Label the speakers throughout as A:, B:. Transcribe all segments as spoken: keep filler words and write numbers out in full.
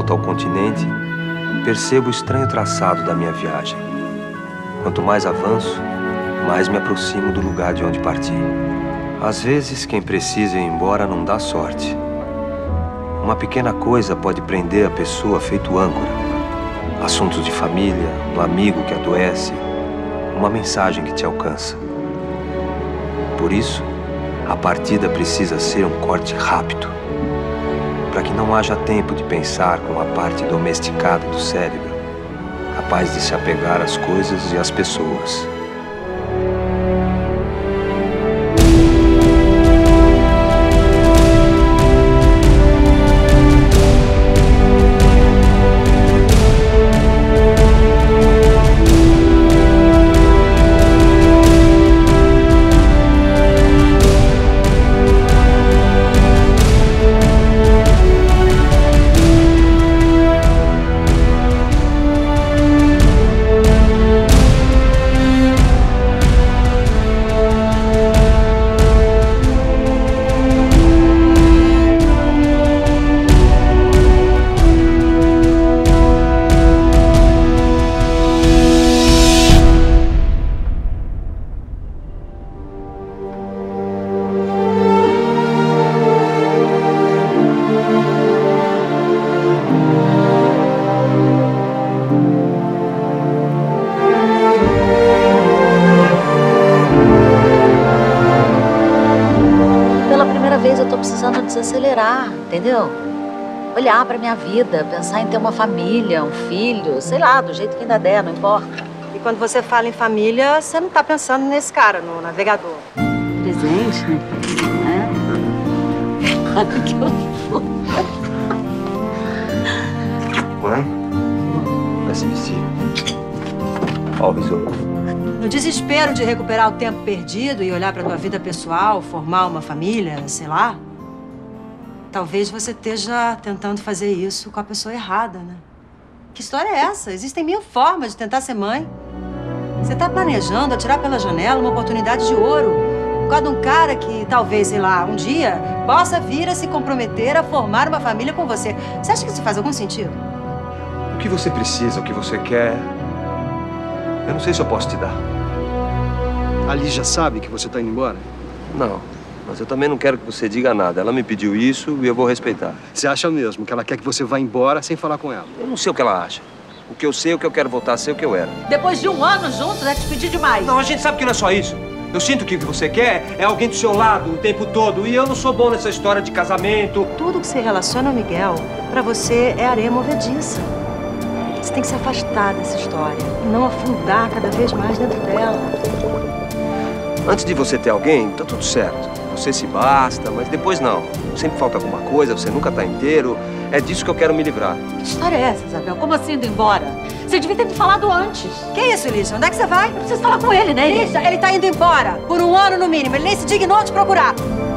A: volta ao continente, percebo o estranho traçado da minha viagem. Quanto mais avanço, mais me aproximo do lugar de onde parti. Às vezes, quem precisa ir embora não dá sorte. Uma pequena coisa pode prender a pessoa feito âncora. Assuntos de família, um amigo que adoece, uma mensagem que te alcança. Por isso, a partida precisa ser um corte rápido, para que não haja tempo de pensar com a parte domesticada do cérebro, capaz de se apegar às coisas e às pessoas.
B: Desacelerar, entendeu? Olhar pra minha vida, pensar em ter uma família, um filho, sei lá, do jeito que ainda der, não importa.
C: E quando você fala em família, você não tá pensando nesse cara, no navegador.
B: Presente, né? É? Olha que eu...
A: Mãe, vai se vestir. Ó o besouro.
C: No desespero de recuperar o tempo perdido e olhar pra tua vida pessoal, formar uma família, sei lá, talvez você esteja tentando fazer isso com a pessoa errada, né? Que história é essa? Existem mil formas de tentar ser mãe. Você tá planejando atirar pela janela uma oportunidade de ouro por causa de um cara que talvez, sei lá, um dia possa vir a se comprometer a formar uma família com você. Você acha que isso faz algum sentido?
A: O que você precisa, o que você quer, eu não sei se eu posso te dar.
D: A Liz já sabe que você tá indo embora?
A: Não. Mas eu também não quero que você diga nada. Ela me pediu isso e eu vou respeitar.
D: Você acha mesmo que ela quer que você vá embora sem falar com ela?
A: Eu não sei o que ela acha. O que eu sei é que eu quero voltar a ser o que eu era.
B: Depois de um ano juntos, é te pedir demais.
A: Não, a gente sabe que não é só isso. Eu sinto que o que você quer é alguém do seu lado o tempo todo. E eu não sou bom nessa história de casamento.
C: Tudo que se relaciona ao Miguel, pra você, é areia movediça. Você tem que se afastar dessa história e não afundar cada vez mais dentro dela.
A: Antes de você ter alguém, tá tudo certo. Você se basta, mas depois não. Sempre falta alguma coisa, você nunca tá inteiro. É disso que eu quero me livrar.
B: Que história é essa, Isabel? Como assim indo embora? Você devia ter me falado antes.
C: Que isso, Lícia? Onde é que você vai?
B: Eu preciso falar com ele, né?
C: Lícia, ele tá indo embora. Por um ano no mínimo. Ele nem se dignou de procurar.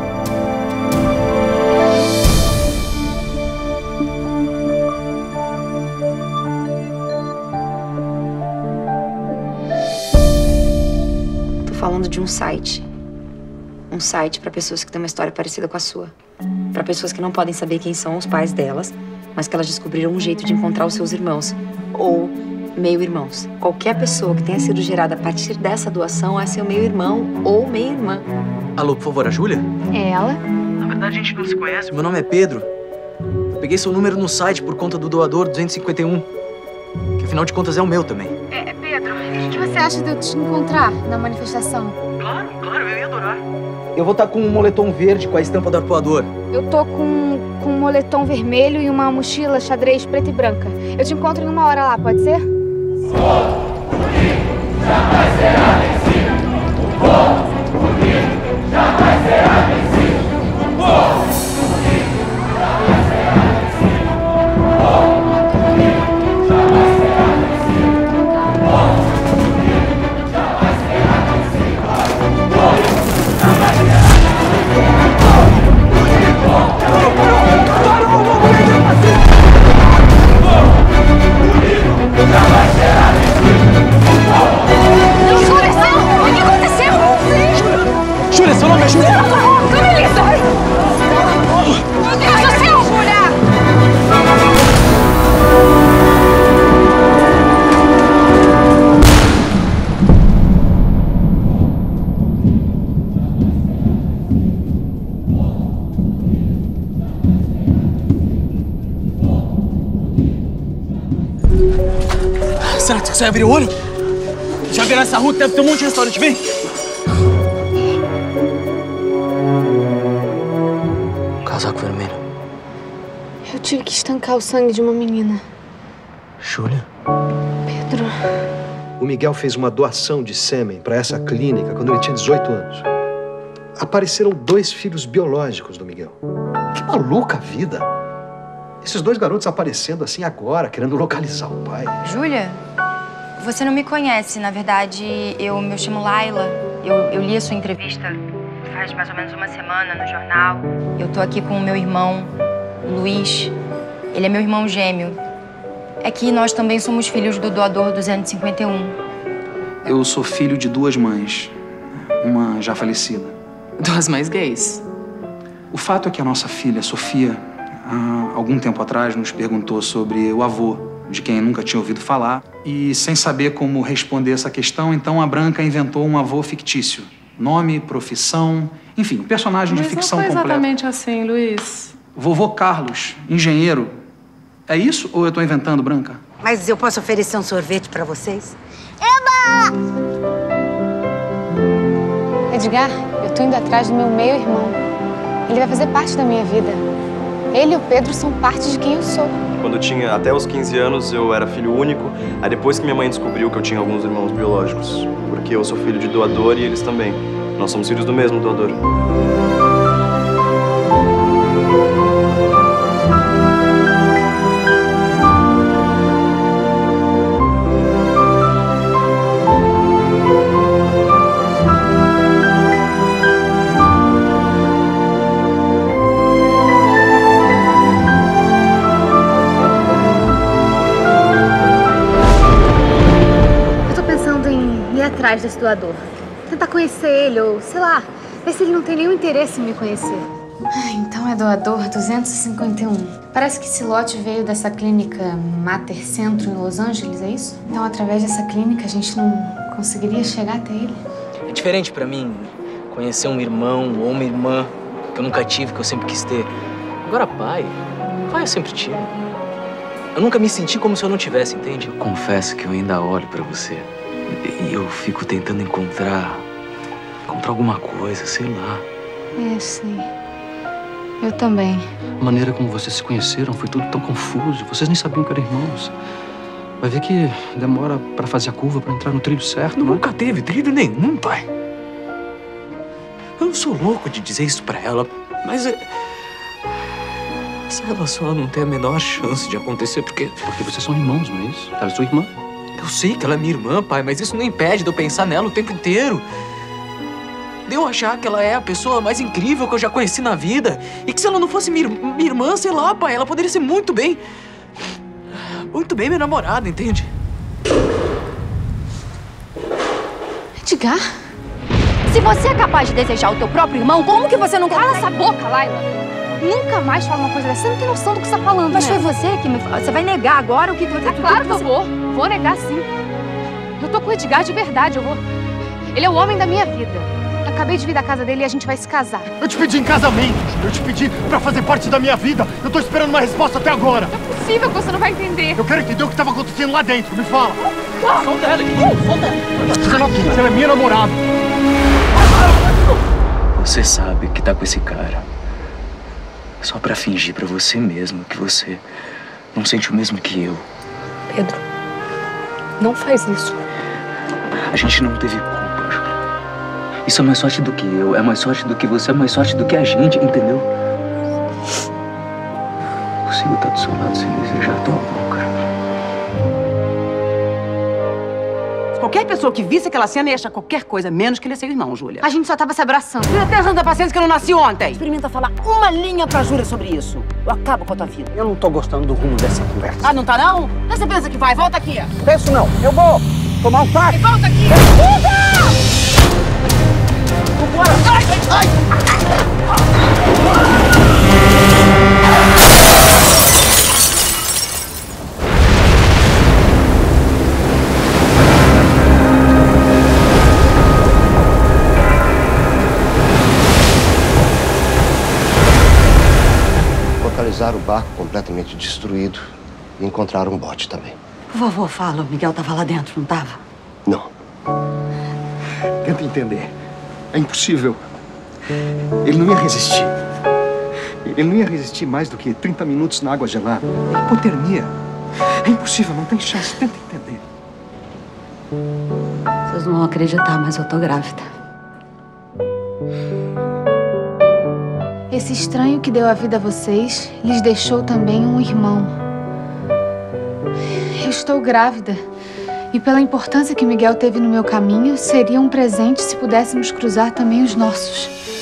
E: Tô falando de um site. Um site para pessoas que têm uma história parecida com a sua. Para pessoas que não podem saber quem são os pais delas, mas que elas descobriram um jeito de encontrar os seus irmãos. Ou meio-irmãos. Qualquer pessoa que tenha sido gerada a partir dessa doação é seu meio-irmão ou meia-irmã.
F: Alô, por favor, a Júlia?
E: É ela?
F: Na verdade, a gente não se conhece. Meu nome é Pedro. Eu peguei seu número no site por conta do doador duzentos e cinquenta e um. Que afinal de contas é o meu também.
G: É, Pedro, o que você acha de eu te encontrar na manifestação?
F: Claro, claro, eu ia adorar. Eu vou estar com um moletom verde com a estampa do arpoador.
G: Eu tô com, com um moletom vermelho e uma mochila xadrez preta e branca. Eu te encontro em uma hora lá, pode ser?
H: O povo unido jamais será vencido. O povo unido jamais será vencido. O povo unido jamais será vencido. O povo unido jamais será vencido. O povo unido jamais será vencido. O povo jamais será vencido. Jamais será vencido.
F: Você abriu o olho? Já viram essa rua que deve ter um monte de restaurante, vem! Casaco vermelho.
G: Eu tive que estancar o sangue de uma menina.
F: Júlia?
G: Pedro.
D: O Miguel fez uma doação de sêmen para essa clínica quando ele tinha dezoito anos. Apareceram dois filhos biológicos do Miguel. Que maluca vida! Esses dois garotos aparecendo assim agora, querendo localizar o pai.
E: Júlia, você não me conhece. Na verdade, eu me chamo Laila. Eu, eu li a sua entrevista faz mais ou menos uma semana no jornal. Eu tô aqui com o meu irmão, o Luiz. Ele é meu irmão gêmeo. É que nós também somos filhos do doador duzentos e cinquenta e um.
I: Eu sou filho de duas mães, uma já falecida.
J: Duas mães gays.
I: O fato é que a nossa filha, Sofia, há algum tempo atrás nos perguntou sobre o avô, de quem nunca tinha ouvido falar. E sem saber como responder essa questão, então a Branca inventou um avô fictício. Nome, profissão, enfim, um personagem de ficção
J: completa. Não foi exatamente
I: completa.
J: assim, Luiz.
I: Vovô Carlos, engenheiro. É isso ou eu tô inventando, Branca?
K: Mas eu posso oferecer um sorvete pra vocês? Eba!
G: Edgar, eu tô indo atrás do meu meio-irmão. Ele vai fazer parte da minha vida. Ele e o Pedro são parte de quem eu sou.
A: Quando eu tinha até os quinze anos, eu era filho único. Aí depois que minha mãe descobriu que eu tinha alguns irmãos biológicos. Porque eu sou filho de doador e eles também. Nós somos filhos do mesmo doador.
G: Atrás desse doador. Tentar conhecer ele, ou sei lá, ver se ele não tem nenhum interesse em me conhecer. Ah, então é doador duzentos e cinquenta e um. Parece que esse lote veio dessa clínica Mater Centro em Los Angeles, é isso? Então, através dessa clínica, a gente não conseguiria chegar até ele?
F: É diferente pra mim conhecer um irmão ou uma irmã que eu nunca tive, que eu sempre quis ter. Agora, pai, pai eu sempre tive. Eu nunca me senti como se eu não tivesse, entende?
L: Eu confesso que eu ainda olho pra você. E eu fico tentando encontrar... encontrar alguma coisa, sei lá.
G: É, sei. Eu também.
L: A maneira como vocês se conheceram foi tudo tão confuso. Vocês nem sabiam que eram irmãos. Vai ver que demora pra fazer a curva, pra entrar no trilho certo, não é?
F: Nunca teve trilho nenhum, pai. Eu não sou louco de dizer isso pra ela, mas... essa relação não tem a menor chance de acontecer, porque...
L: Porque vocês são irmãos, não é isso? Ela é sua irmã.
F: Eu sei que ela é minha irmã, pai, mas isso não impede de eu pensar nela o tempo inteiro. De eu achar que ela é a pessoa mais incrível que eu já conheci na vida. E que se ela não fosse minha, minha irmã, sei lá, pai, ela poderia ser muito bem... muito bem minha namorada, entende?
G: Edgar?
E: Se você é capaz de desejar o teu próprio irmão, como que você não...
G: Cala essa boca, Laila! Nunca mais fala uma coisa dessa. Você não tem noção do que você tá falando,
E: Mas
G: né?
E: foi você que me falou. Você vai negar agora o que...
G: É claro que eu vou. Vou negar, sim. Eu tô com o Edgar de verdade, eu vou... Ele é o homem da minha vida. Eu acabei de vir da casa dele e a gente vai se casar.
M: Eu te pedi em casamento. Eu te pedi pra fazer parte da minha vida. Eu tô esperando uma resposta até agora.
G: Não é possível que você não vai entender.
M: Eu quero entender o que tava acontecendo lá dentro. Me fala.
F: Solta ela aqui. Solta ela.
M: Você é minha namorada.
L: Você sabe que tá com esse cara. Só pra fingir pra você mesmo que você não sente o mesmo que eu.
G: Pedro, não faz isso.
L: A gente não teve culpa, Júlia. Isso é mais sorte do que eu, é mais sorte do que você, é mais sorte do que a gente, entendeu? Não consigo estar do seu lado sem desejar a tua boca.
K: Qualquer pessoa que visse aquela cena ia achar qualquer coisa, menos que ele é seu irmão, Júlia.
G: A gente só tava se abraçando.
K: Você até tanta paciência que eu não nasci ontem. Experimenta falar uma linha pra Júlia sobre isso. Eu acabo com a tua vida.
M: Eu não tô gostando do rumo dessa conversa.
K: Ah, não tá não? Você pensa que vai? Volta aqui.
M: Penso não. Eu vou tomar um táxi.
K: Volta aqui. Vambora. Ai, ai,
N: Localizaram o barco completamente destruído e encontraram um bote também.
C: Por favor, fala. O Miguel tava lá dentro, não tava?
D: Não. Tenta entender. É impossível. Ele não ia resistir. Ele não ia resistir mais do que trinta minutos na água gelada. É hipotermia. É impossível, não tem chance. Tenta entender.
C: Vocês não vão acreditar, mas eu tô grávida.
G: Esse estranho que deu a vida a vocês lhes deixou também um irmão. Eu estou grávida. E pela importância que Miguel teve no meu caminho, seria um presente se pudéssemos cruzar também os nossos.